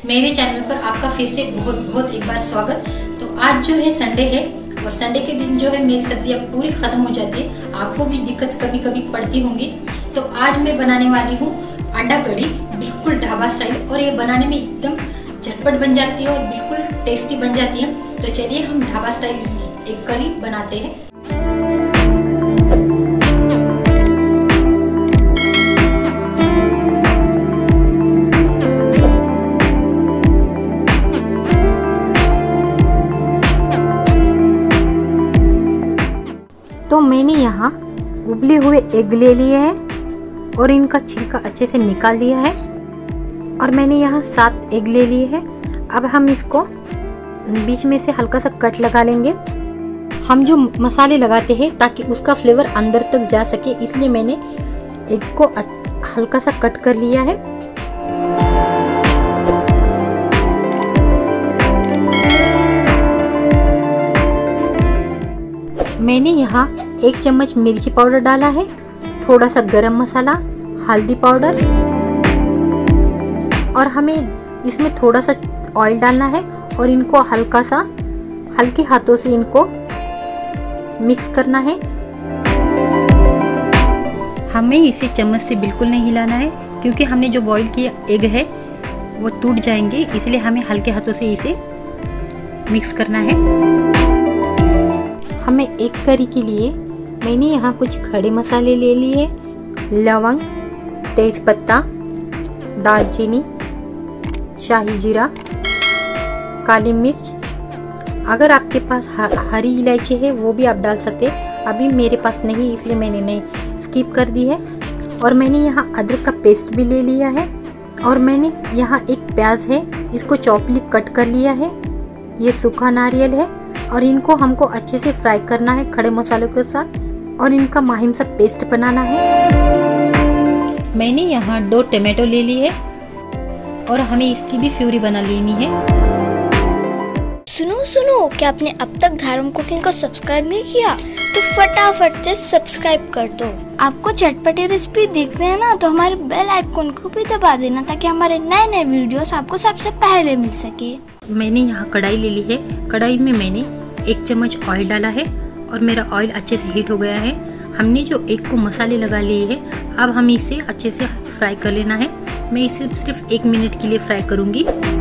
मेरे चैनल पर आपका फिर से बहुत बहुत एक बार स्वागत। तो आज जो है संडे है और संडे के दिन जो है मेरी सब्जियां पूरी खत्म हो जाती है। आपको भी दिक्कत कभी कभी पड़ती होंगी। तो आज मैं बनाने वाली हूँ अंडा कढ़ी, बिल्कुल ढाबा स्टाइल, और ये बनाने में एकदम झटपट बन जाती है और बिल्कुल टेस्टी बन जाती है। तो चलिए हम ढाबा स्टाइल एक कढ़ी बनाते हैं। तो मैंने यहाँ उबले हुए एग ले लिए हैं और इनका छिलका अच्छे से निकाल दिया है। और मैंने यहाँ 7 एग ले लिए हैं। अब हम इसको बीच में से हल्का सा कट लगा लेंगे। हम जो मसाले लगाते हैं ताकि उसका फ्लेवर अंदर तक जा सके, इसलिए मैंने एग को हल्का सा कट कर लिया है। मैंने यहाँ 1 चम्मच मिर्ची पाउडर डाला है, थोड़ा सा गरम मसाला, हल्दी पाउडर, और हमें इसमें थोड़ा सा ऑयल डालना है और इनको हल्के हाथों से इनको मिक्स करना है। हमें इसे चम्मच से बिल्कुल नहीं हिलाना है क्योंकि हमने जो बॉईल किया एग है वो टूट जाएंगे, इसलिए हमें हल्के हाथों से इसे मिक्स करना है। हमें एक करी के लिए मैंने यहाँ कुछ खड़े मसाले ले लिए, लवंग, तेजपत्ता, दालचीनी, शाही जीरा, काली मिर्च। अगर आपके पास हरी इलायची है वो भी आप डाल सकते हैं। अभी मेरे पास नहीं, इसलिए मैंने नहीं स्किप कर दी है। और मैंने यहाँ अदरक का पेस्ट भी ले लिया है। और मैंने यहाँ एक प्याज है, इसको चॉपली कट कर लिया है। ये सूखा नारियल है और इनको हमको अच्छे से फ्राई करना है खड़े मसालों के साथ, और इनका माहिम सा पेस्ट बनाना है। मैंने यहाँ 2 टमाटो ले लिए और हमें इसकी भी प्यूरी बना लेनी है। सुनो, क्या आपने अब तक धर्म कुकिंग को सब्सक्राइब नहीं किया तो फटाफट से सब्सक्राइब कर दो। आपको चटपटी रेसिपी देखते हैं ना, तो हमारे बेल आइकन को भी दबा देना ताकि हमारे नए नए वीडियोस आपको सबसे पहले मिल सके। मैंने यहाँ कढ़ाई ले ली है। कढ़ाई में मैंने 1 चम्मच ऑयल डाला है और मेरा ऑयल अच्छे से हीट हो गया है। हमने जो एग को मसाले लगा लिए हैं, अब हम इसे अच्छे से फ्राई कर लेना है। मैं इसे सिर्फ 1 मिनट के लिए फ्राई करूंगी।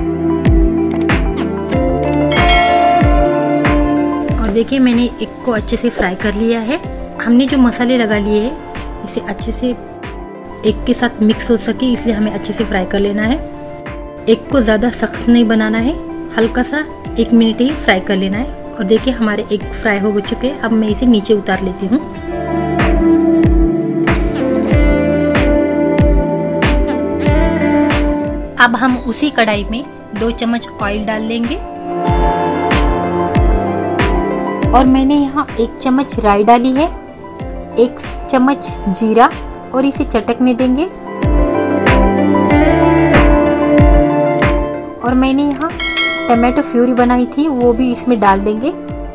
और देखिए मैंने एग को अच्छे से फ्राई कर लिया है। हमने जो मसाले लगा लिए हैं इसे अच्छे से एग के साथ मिक्स हो सके, इसलिए हमें अच्छे से फ्राई कर लेना है। एग को ज़्यादा सख्त नहीं बनाना है, हल्का सा 1 मिनट ही फ्राई कर लेना है। और देखिए हमारे एग फ्राई हो चुके हैं। अब मैं इसे नीचे उतार लेती हूँ। अब हम उसी कढ़ाई में 2 चम्मच ऑयल डाल लेंगे। और मैंने यहाँ 1 चम्मच राई डाली है, 1 चम्मच जीरा, और इसे चटकने देंगे। और मैंने यहाँ टमाटो प्यूरी बनाई थी वो भी इसमें डाल देंगे।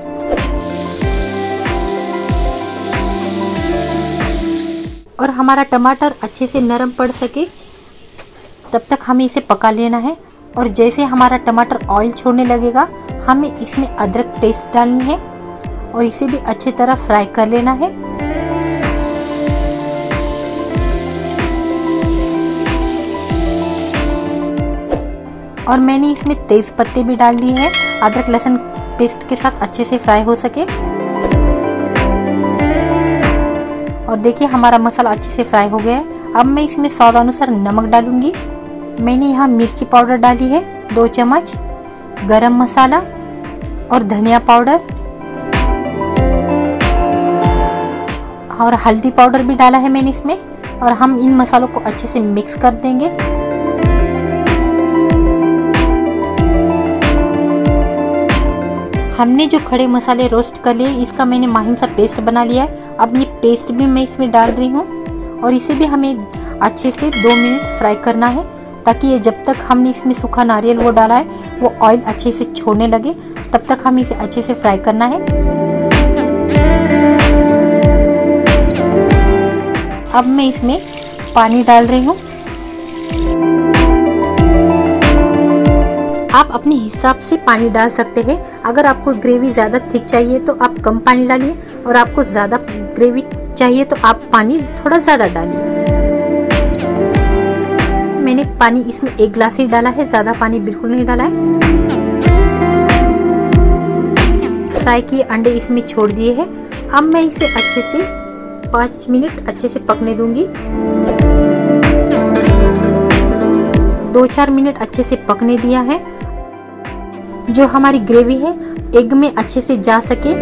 और हमारा टमाटर अच्छे से नरम पड़ सके तब तक हमें इसे पका लेना है। और जैसे हमारा टमाटर ऑयल छोड़ने लगेगा, हमें इसमें अदरक पेस्ट डालनी है और इसे भी अच्छी तरह फ्राई कर लेना है। और मैंने इसमें तेज पत्ते भी डाल दिए हैं, अदरक लहसुन पेस्ट के साथ अच्छे से फ्राई हो सके। और देखिए हमारा मसाला अच्छे से फ्राई हो गया है। अब मैं इसमें स्वाद अनुसार नमक डालूंगी। मैंने यहाँ मिर्ची पाउडर डाली है 2 चम्मच, गरम मसाला और धनिया पाउडर और हल्दी पाउडर भी डाला है मैंने इसमें। और हम इन मसालों को अच्छे से मिक्स कर देंगे। हमने जो खड़े मसाले रोस्ट कर लिए, इसका मैंने माहिम सा पेस्ट बना लिया है। अब ये पेस्ट भी मैं इसमें डाल रही हूँ और इसे भी हमें अच्छे से 2 मिनट फ्राई करना है, ताकि ये जब तक हमने इसमें सूखा नारियल वो डाला है वो ऑयल अच्छे से छोड़ने लगे, तब तक हमें इसे अच्छे से फ्राई करना है। अब मैं इसमें पानी डाल रही हूँ। आप अपने हिसाब से पानी डाल सकते हैं। अगर आपको ग्रेवी ज़्यादा थिक चाहिए तो आप कम पानी डालिए, और आपको ज़्यादा ग्रेवी चाहिए तो आप पानी थोड़ा ज़्यादा डालिए। मैंने पानी इसमें 1 गिलास ही डाला है, ज़्यादा पानी बिल्कुल नहीं डाला है। फ्राई किए अंडे इसमें छोड़ दिए हैं। अब मैं इसे अच्छे से 5 मिनट अच्छे से पकने दूंगी। 2-4 मिनट अच्छे से पकने दिया है। जो हमारी ग्रेवी है एग में अच्छे से जा सके।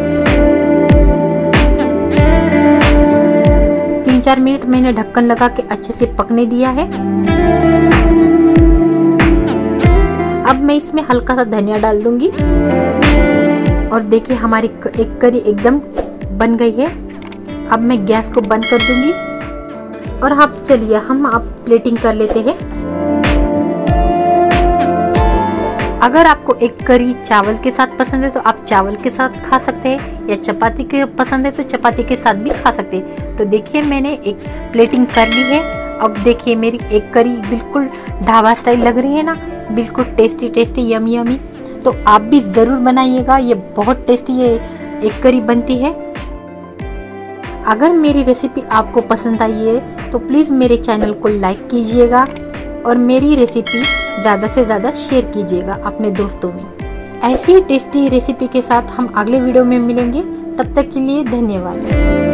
3-4 मिनट मैंने ढक्कन लगा के अच्छे से पकने दिया है। अब मैं इसमें हल्का सा धनिया डाल दूंगी, और देखिए हमारी एक करी एकदम बन गई है। अब मैं गैस को बंद कर दूंगी, और अब चलिए हम अब प्लेटिंग कर लेते हैं। अगर आपको एक करी चावल के साथ पसंद है तो आप चावल के साथ खा सकते हैं, या चपाती के पसंद है तो चपाती के साथ भी खा सकते हैं। तो देखिए मैंने एक प्लेटिंग कर ली है। अब देखिए मेरी एक करी बिल्कुल ढाबा स्टाइल लग रही है ना, बिल्कुल टेस्टी टेस्टी यमी यमी। तो आप भी ज़रूर बनाइएगा, ये बहुत टेस्टी ये एक करी बनती है। अगर मेरी रेसिपी आपको पसंद आई है तो प्लीज़ मेरे चैनल को लाइक कीजिएगा, और मेरी रेसिपी ज़्यादा से ज़्यादा शेयर कीजिएगा अपने दोस्तों में। ऐसी ही टेस्टी रेसिपी के साथ हम अगले वीडियो में मिलेंगे। तब तक के लिए धन्यवाद।